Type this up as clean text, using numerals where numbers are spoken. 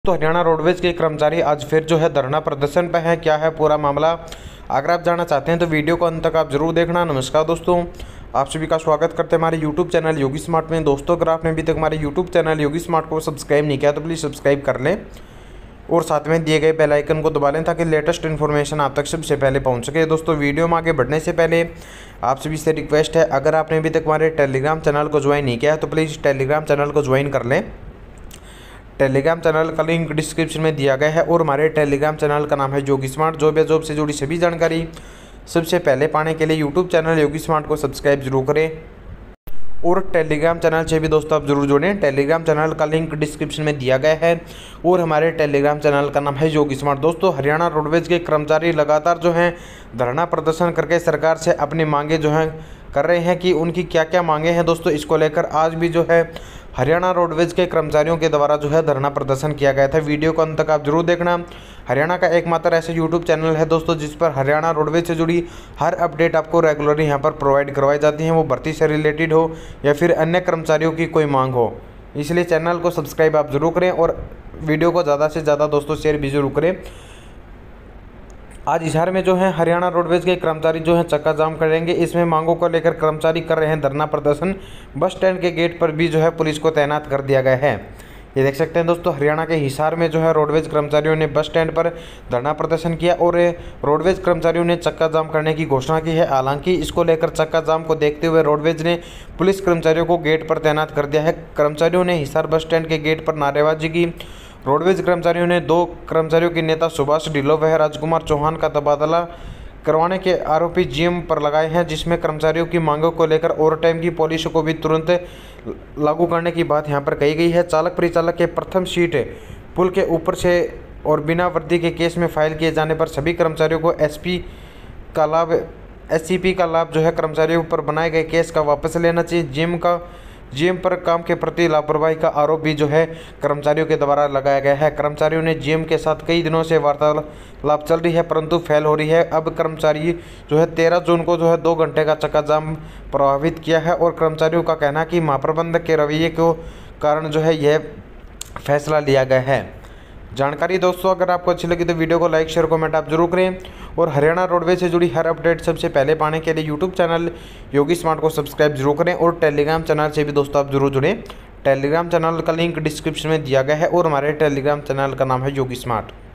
तो हरियाणा रोडवेज के कर्मचारी आज फिर जो है धरना प्रदर्शन पे है। क्या है पूरा मामला, अगर आप जानना चाहते हैं तो वीडियो को अंत तक आप जरूर देखना। नमस्कार दोस्तों, आप सभी का स्वागत करते हैं हमारे यूट्यूब चैनल योगी स्मार्ट में। दोस्तों, अगर आपने अभी तक हमारे यूट्यूब चैनल योगी स्मार्ट को सब्सक्राइब नहीं किया तो प्लीज़ सब्सक्राइब कर लें और साथ में दिए गए बेल आइकन को दबा लें ताकि लेटेस्ट इन्फॉर्मेशन आप तक सबसे पहले पहुंच सके। दोस्तों, वीडियो में आगे बढ़ने से पहले आप सभी से रिक्वेस्ट है, अगर आपने अभी तक हमारे टेलीग्राम चैनल को ज्वाइन नहीं किया है तो प्लीज़ टेलीग्राम चैनल को ज्वाइन कर लें। टेलीग्राम चैनल का लिंक डिस्क्रिप्शन में दिया गया है और हमारे टेलीग्राम चैनल का नाम है योगी स्मार्ट। जॉब या जॉब से जुड़ी सभी जानकारी सबसे पहले पाने के लिए यूट्यूब चैनल योगी स्मार्ट को सब्सक्राइब जरूर करें और टेलीग्राम चैनल से भी दोस्तों आप जरूर जुड़ें। टेलीग्राम चैनल का लिंक डिस्क्रिप्शन में दिया गया है और हमारे टेलीग्राम चैनल का नाम है योगी स्मार्ट। दोस्तों, हरियाणा रोडवेज के कर्मचारी लगातार जो हैं धरना प्रदर्शन करके सरकार से अपनी मांगे जो हैं कर रहे हैं कि उनकी क्या क्या मांगे हैं। दोस्तों, इसको लेकर आज भी जो है हरियाणा रोडवेज के कर्मचारियों के द्वारा जो है धरना प्रदर्शन किया गया था। वीडियो को अंत तक आप जरूर देखना। हरियाणा का एकमात्र ऐसा यूट्यूब चैनल है दोस्तों जिस पर हरियाणा रोडवेज से जुड़ी हर अपडेट आपको रेगुलरली यहाँ पर प्रोवाइड करवाई जाती हैं, वो भर्ती से रिलेटेड हो या फिर अन्य कर्मचारियों की कोई मांग हो। इसलिए चैनल को सब्सक्राइब आप जरूर करें और वीडियो को ज़्यादा से ज़्यादा दोस्तों शेयर भी जरूर करें। आज हिसार में जो है हरियाणा रोडवेज के कर्मचारी जो है चक्का जाम करेंगे। इसमें मांगों को लेकर कर्मचारी कर रहे हैं धरना प्रदर्शन। बस स्टैंड के गेट पर भी जो है पुलिस को तैनात कर दिया गया है। ये देख सकते हैं दोस्तों, हरियाणा के हिसार में जो है रोडवेज कर्मचारियों ने बस स्टैंड पर धरना प्रदर्शन किया और रोडवेज कर्मचारियों ने चक्का जाम करने की घोषणा की है। हालांकि इसको लेकर चक्का जाम को देखते हुए रोडवेज ने पुलिस कर्मचारियों को गेट पर तैनात कर दिया है। कर्मचारियों ने हिसार बस स्टैंड के गेट पर नारेबाजी की। रोडवेज कर्मचारियों ने दो कर्मचारियों के नेता सुभाष ढिल्लों व राजकुमार चौहान का तबादला करवाने के आरोपी जीएम पर लगाए हैं, जिसमें कर्मचारियों की मांगों को लेकर ओवर टाइम की पॉलिसी को भी तुरंत लागू करने की बात यहां पर कही गई है। चालक परिचालक के प्रथम सीट पुल के ऊपर से और बिना वर्दी के केस में फाइल किए जाने पर सभी कर्मचारियों को एससीपी का लाभ जो है कर्मचारियों पर बनाए गए केस का वापस लेना चाहिए। जीएम पर काम के प्रति लापरवाही का आरोप भी जो है कर्मचारियों के द्वारा लगाया गया है। कर्मचारियों ने जीएम के साथ कई दिनों से वार्तालाप चल रही है परंतु फेल हो रही है। अब कर्मचारी जो है 13 जून को जो है 2 घंटे का चक्का जाम प्रभावित किया है और कर्मचारियों का कहना है कि महाप्रबंधक के रवैये के कारण जो है यह फैसला लिया गया है। जानकारी दोस्तों, अगर आपको अच्छी लगी तो वीडियो को लाइक शेयर कमेंट आप जरूर करें और हरियाणा रोडवेज से जुड़ी हर अपडेट सबसे पहले पाने के लिए यूट्यूब चैनल योगी स्मार्ट को सब्सक्राइब जरूर करें और टेलीग्राम चैनल से भी दोस्तों आप जरूर जुड़ें। टेलीग्राम चैनल का लिंक डिस्क्रिप्शन में दिया गया है और हमारे टेलीग्राम चैनल का नाम है योगी स्मार्ट।